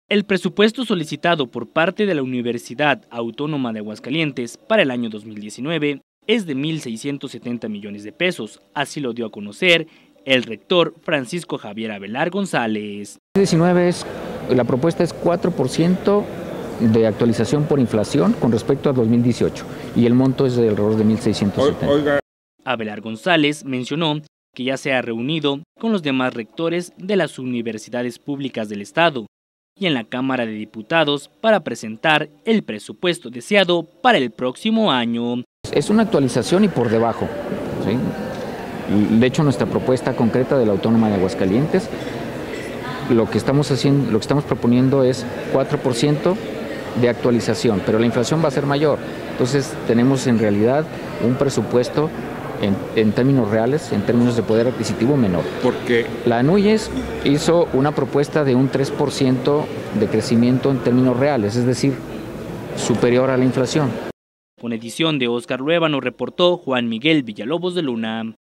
El presupuesto solicitado por parte de la Universidad Autónoma de Aguascalientes para el año 2019 es de 1.670 millones de pesos, así lo dio a conocer el rector Francisco Javier Abelar González. 19 la propuesta es 4% de actualización por inflación con respecto a 2018 y el monto es de alrededor de 1.670. Abelar González mencionó que ya se ha reunido con los demás rectores de las universidades públicas del estado y en la Cámara de Diputados para presentar el presupuesto deseado para el próximo año. Es una actualización y por debajo, ¿sí? De hecho, nuestra propuesta concreta de la Autónoma de Aguascalientes, lo que estamos proponiendo es 4% de actualización, pero la inflación va a ser mayor. Entonces, tenemos en realidad un presupuesto en términos reales, en términos de poder adquisitivo menor. Porque la ANUYES hizo una propuesta de un 3% de crecimiento en términos reales, es decir, superior a la inflación. Con edición de Óscar Luébano, reportó Juan Miguel Villalobos de Luna.